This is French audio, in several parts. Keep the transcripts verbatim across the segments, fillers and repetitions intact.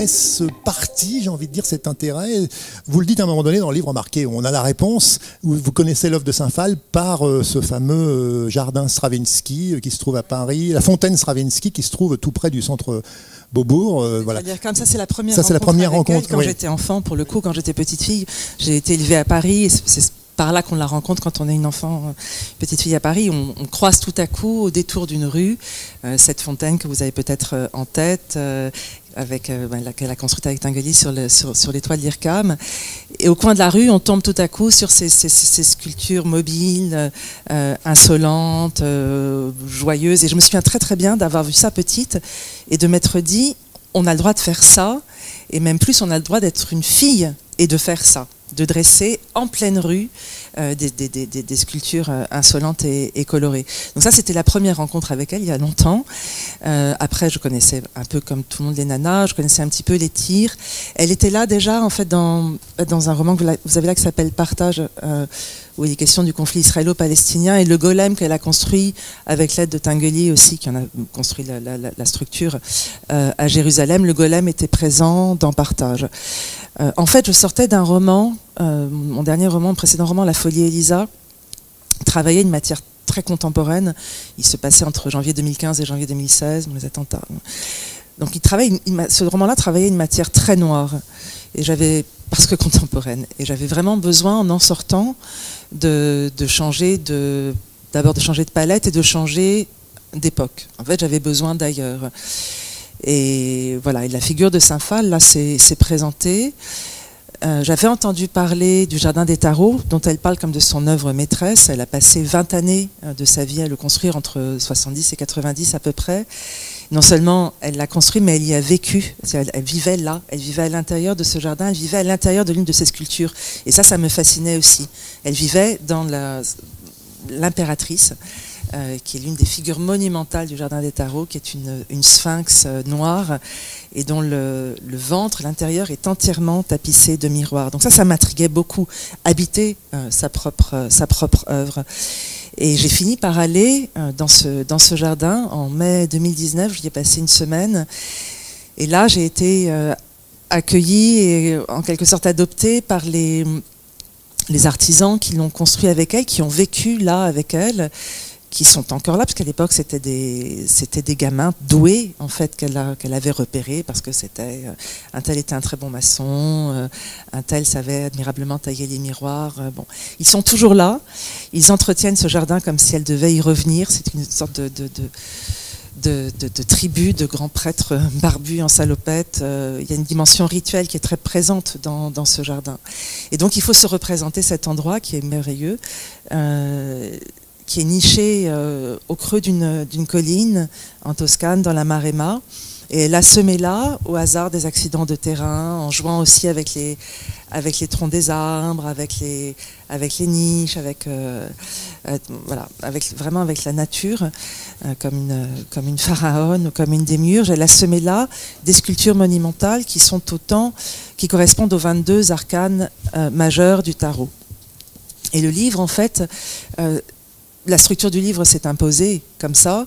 est-ce parti, j'ai envie de dire, cet intérêt? Vous le dites à un moment donné dans le livre remarqué, on a la réponse, vous connaissez l'œuvre de Saint-Phal par euh, ce fameux euh, jardin Stravinsky euh, qui se trouve à Paris, la fontaine Stravinsky qui se trouve tout près du centre Beaubourg. Euh, voilà. C'est-à-dire comme ça, c'est la première ça, rencontre, la première avec rencontre elle, quand oui. j'étais enfant, pour le coup, quand j'étais petite fille, j'ai été élevée à Paris, et c'est par là qu'on la rencontre quand on est une enfant, petite fille à Paris. On, on croise tout à coup au détour d'une rue euh, cette fontaine que vous avez peut-être euh, en tête, euh, avec euh, ben, qu'elle a construite avec Tinguely sur, le, sur, sur les toits de l'I R C A M. Et au coin de la rue, on tombe tout à coup sur ces, ces, ces sculptures mobiles, euh, insolentes, euh, joyeuses. Et je me souviens très très bien d'avoir vu ça petite et de m'être dit, on a le droit de faire ça, et même plus, on a le droit d'être une fille et de faire ça, de dresser en pleine rue euh, des, des, des, des sculptures euh, insolentes et, et colorées. Donc ça, c'était la première rencontre avec elle il y a longtemps. Euh, après, je connaissais un peu comme tout le monde les nanas, je connaissais un petit peu les tirs. Elle était là déjà, en fait, dans, dans un roman que vous avez là qui s'appelle Partage, euh, où il est question du conflit israélo-palestinien, et le golem qu'elle a construit avec l'aide de Tinguely aussi, qui en a construit la, la, la structure euh, à Jérusalem. Le golem était présent dans Partage. Euh, en fait, je sortais d'un roman, euh, mon dernier roman, mon précédent roman, La Folie Elisa, travaillait une matière très contemporaine. Il se passait entre janvier deux mille quinze et janvier deux mille seize, les attentats. Donc, il travaille une, ce roman-là travaillait une matière très noire, et j'avais parce que contemporaine. Et j'avais vraiment besoin, en en sortant, de, de changer de, d'abord de changer de palette et de changer d'époque. En fait, j'avais besoin d'ailleurs. Et voilà, et la figure de Saint-Phal, là, s'est présentée. Euh, J'avais entendu parler du Jardin des Tarots, dont elle parle comme de son œuvre maîtresse. Elle a passé vingt années de sa vie à le construire, entre soixante-dix et quatre-vingt-dix à peu près. Non seulement elle l'a construit, mais elle y a vécu. Elle, elle vivait là, elle vivait à l'intérieur de ce jardin, elle vivait à l'intérieur de l'une de ses sculptures. Et ça, ça me fascinait aussi. Elle vivait dans l'impératrice. Euh, qui est l'une des figures monumentales du Jardin des Tarots, qui est une, une sphinx euh, noire et dont le, le ventre, l'intérieur est entièrement tapissé de miroirs. Donc ça, ça m'intriguait beaucoup, habiter euh, sa propre, euh, sa propre œuvre. Et j'ai fini par aller euh, dans, ce, dans ce jardin en mai deux mille dix-neuf, j'y ai passé une semaine. Et là, j'ai été euh, accueillie et en quelque sorte adoptée par les, les artisans qui l'ont construit avec elle, qui ont vécu là avec elle, qui sont encore là, parce qu'à l'époque, c'était des, c'était des gamins doués, en fait, qu'elle qu'elle avait repérés, parce que c'était, euh, un tel était un très bon maçon, euh, un tel savait admirablement tailler les miroirs. Euh, bon, ils sont toujours là, ils entretiennent ce jardin comme si elle devait y revenir. C'est une sorte de, de, de, de, de, de tribu de grands prêtres barbus en salopette. Euh, il y a une dimension rituelle qui est très présente dans, dans ce jardin. Et donc, il faut se représenter cet endroit qui est merveilleux. Euh, qui est niché euh, au creux d'une d'une colline en Toscane, dans la Maremma. Et elle a semé là, au hasard des accidents de terrain, en jouant aussi avec les, avec les troncs des arbres, avec les, avec les niches, avec, euh, euh, voilà, avec, vraiment avec la nature, euh, comme, une, comme une pharaone ou comme une démiurge. Elle a semé là des sculptures monumentales qui sont autant, qui correspondent aux vingt-deux arcanes euh, majeurs du tarot. Et le livre, en fait, euh, la structure du livre s'est imposée comme ça.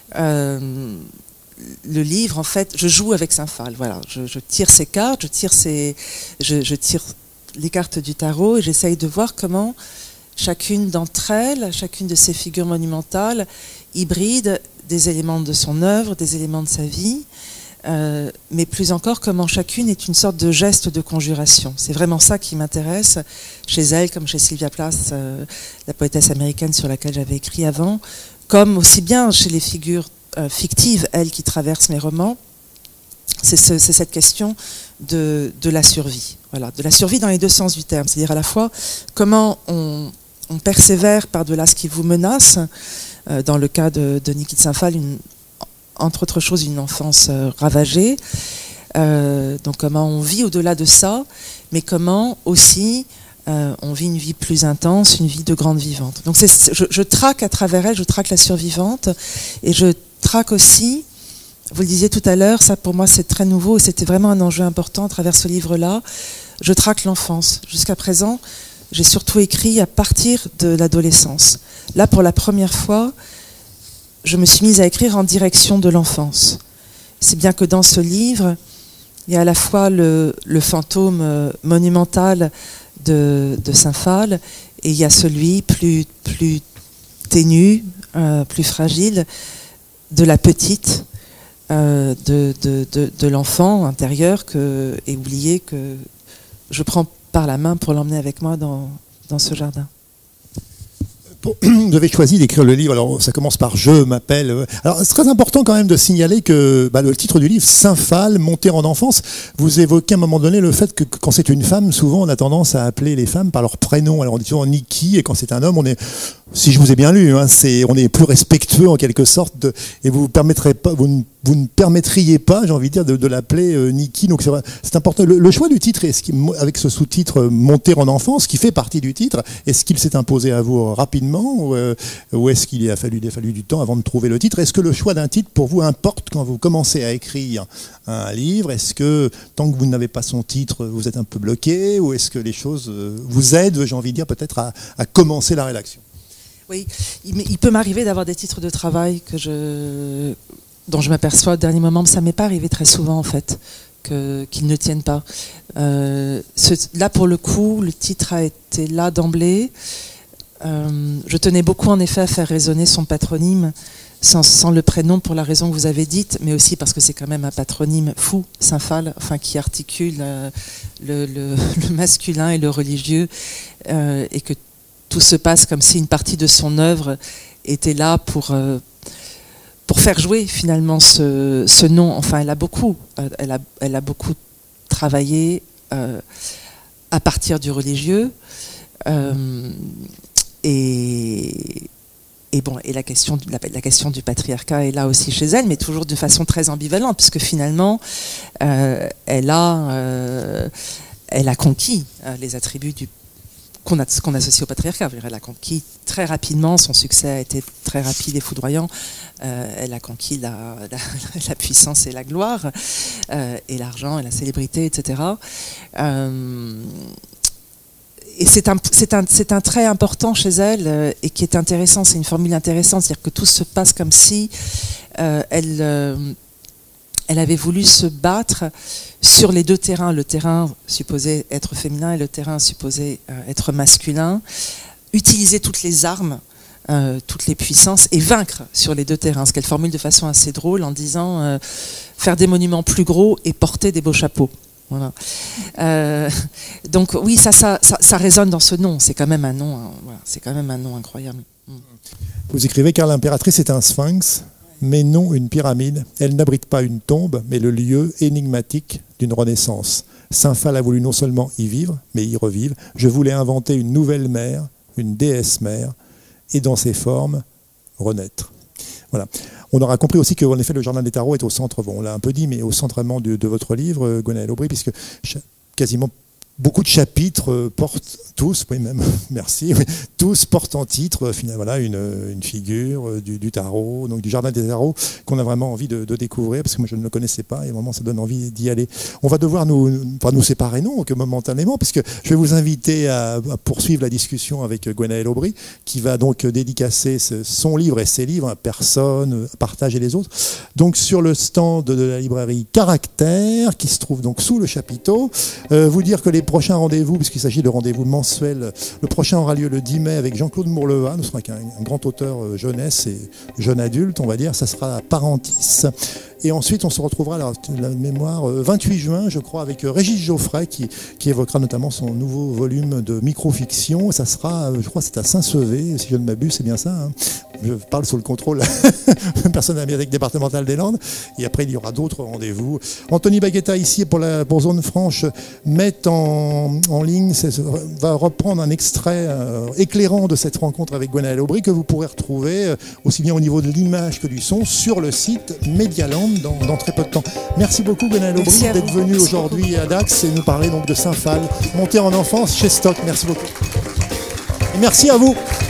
Euh, le livre, en fait, je joue avec Saint-Phal. Voilà, je, je tire ses cartes, je tire, ses, je, je tire les cartes du tarot et j'essaye de voir comment chacune d'entre elles, chacune de ces figures monumentales, hybride des éléments de son œuvre, des éléments de sa vie. Euh, mais plus encore comment chacune est une sorte de geste de conjuration. C'est vraiment ça qui m'intéresse chez elle, comme chez Sylvia Plath, euh, la poétesse américaine sur laquelle j'avais écrit avant, comme aussi bien chez les figures euh, fictives, elles qui traversent mes romans. C'est ce, cette question de, de la survie, voilà, de la survie dans les deux sens du terme, c'est-à-dire à la fois comment on, on persévère par-delà ce qui vous menace, euh, dans le cas de, de Niki de Saint-Phal, une entre autres choses, une enfance euh, ravagée. Euh, donc comment on vit au-delà de ça, mais comment aussi euh, on vit une vie plus intense, une vie de grande vivante. Donc c'est, je, je traque à travers elle, je traque la survivante, et je traque aussi, vous le disiez tout à l'heure, ça pour moi c'est très nouveau, et c'était vraiment un enjeu important à travers ce livre-là, je traque l'enfance. Jusqu'à présent, j'ai surtout écrit à partir de l'adolescence. Là, pour la première fois, je me suis mise à écrire en direction de l'enfance. C'est bien que dans ce livre, Il y a à la fois le, le fantôme euh, monumental de, de Saint-Phal, et il y a celui plus, plus ténu, euh, plus fragile, de la petite, euh, de, de, de, de l'enfant intérieur que, et oublié que je prends par la main pour l'emmener avec moi dans, dans ce jardin. Vous avez choisi d'écrire le livre, alors ça commence par « Je m'appelle ». Alors c'est très important quand même de signaler que bah, le titre du livre, Saint-Phal, monter en enfance, vous évoquez à un moment donné le fait que quand c'est une femme, souvent on a tendance à appeler les femmes par leur prénom. Alors on dit souvent Niki, et quand c'est un homme, on est, si je vous ai bien lu, hein, c'est, on est plus respectueux en quelque sorte, de, et vous, permettrez pas, vous, ne, vous ne permettriez pas, j'ai envie de dire, de, de l'appeler euh, Niki. Donc c'est, c'est important. Le, le choix du titre, est-ce qu'il, avec ce sous-titre « Monter en enfance », qui fait partie du titre, est-ce qu'il s'est imposé à vous rapidement ou, euh, ou est-ce qu'il a fallu, il a fallu du temps avant de trouver le titre? Est-ce que le choix d'un titre pour vous importe quand vous commencez à écrire un livre? Est-ce que tant que vous n'avez pas son titre, vous êtes un peu bloqué, ou est-ce que les choses vous aident, j'ai envie de dire, peut-être à, à commencer la rédaction? Oui, il, il peut m'arriver d'avoir des titres de travail que je, dont je m'aperçois au dernier moment, mais ça ne m'est pas arrivé très souvent en fait, que, qu'ils ne tiennent pas. Euh, ce, là pour le coup, le titre a été là d'emblée. Euh, je tenais beaucoup en effet à faire résonner son patronyme sans, sans le prénom pour la raison que vous avez dite, mais aussi parce que c'est quand même un patronyme fou, Saint-Phal, enfin, qui articule euh, le, le, le masculin et le religieux, euh, et que tout se passe comme si une partie de son œuvre était là pour, euh, pour faire jouer finalement ce, ce nom. Enfin, elle a beaucoup, euh, elle a, elle a beaucoup travaillé euh, à partir du religieux. Euh, Et, et, bon, et la, question, la, la question du patriarcat est là aussi chez elle, mais toujours de façon très ambivalente, puisque finalement, euh, elle, a, euh, elle a conquis euh, les attributs du, qu'on, a, qu'on associe au patriarcat. Elle a conquis très rapidement, son succès a été très rapide et foudroyant. Euh, elle a conquis la, la, la puissance et la gloire, euh, et l'argent et la célébrité, et cetera. Euh, Et c'est un, c'est, un, c'est un trait important chez elle euh, et qui est intéressant, c'est une formule intéressante, c'est-à-dire que tout se passe comme si euh, elle, euh, elle avait voulu se battre sur les deux terrains, le terrain supposé être féminin et le terrain supposé euh, être masculin, utiliser toutes les armes, euh, toutes les puissances et vaincre sur les deux terrains, ce qu'elle formule de façon assez drôle en disant euh, faire des monuments plus gros et porter des beaux chapeaux. Voilà. Euh, donc oui, ça, ça, ça, ça résonne dans ce nom. C'est quand même un nom, hein, voilà, c'est quand même un nom incroyable. Vous écrivez car l'impératrice est un sphinx, mais non une pyramide. Elle n'abrite pas une tombe, mais le lieu énigmatique d'une renaissance. Saint-Phal a voulu non seulement y vivre, mais y revivre. Je voulais inventer une nouvelle mère, une déesse mère, et dans ses formes renaître. Voilà. On aura compris aussi qu'en effet, le Jardin des Tarots est au centre, bon, on l'a un peu dit, mais au centre vraiment de, de votre livre, Gwenaëlle Aubry, puisque quasiment beaucoup de chapitres portent tous, oui même, merci, oui, tous portent en titre finalement, voilà, une, une figure du, du tarot, donc du Jardin des Tarots, qu'on a vraiment envie de, de découvrir, parce que moi je ne le connaissais pas, et vraiment ça donne envie d'y aller. On va devoir nous, pas nous séparer, non, que momentanément, parce que je vais vous inviter à, à poursuivre la discussion avec Gwenaëlle Aubry, qui va donc dédicacer ce, son livre et ses livres à personne, à partager les autres, donc sur le stand de la librairie Caractère, qui se trouve donc sous le chapiteau. Euh, vous dire que les prochains rendez-vous, puisqu'il s'agit de rendez-vous mensuels, le prochain aura lieu le dix mai avec Jean-Claude Mourleva, nous serons avec un, un grand auteur jeunesse et jeune adulte, on va dire, ça sera à Parentis. Et ensuite, on se retrouvera, alors, la mémoire, vingt-huit juin, je crois, avec Régis Geoffrey, qui, qui évoquera notamment son nouveau volume de micro-fiction. Ça sera, je crois, c'est à Saint-Sevé, si je ne m'abuse, c'est bien ça. Hein. Je parle sous le contrôle de personne de la bibliothèque départementale des Landes. Et après, il y aura d'autres rendez-vous. Anthony Baguetta, ici, pour la pour Zone Franche, met en, en ligne, va reprendre un extrait euh, éclairant de cette rencontre avec Gwenaëlle Aubry, que vous pourrez retrouver, euh, aussi bien au niveau de l'image que du son, sur le site Medialand. Dans, dans très peu de temps. Merci beaucoup Gwenaëlle Aubry d'être venue aujourd'hui à Dax et nous parler donc de Saint-Phal, monter en enfance chez Stock. Merci beaucoup. Et merci à vous.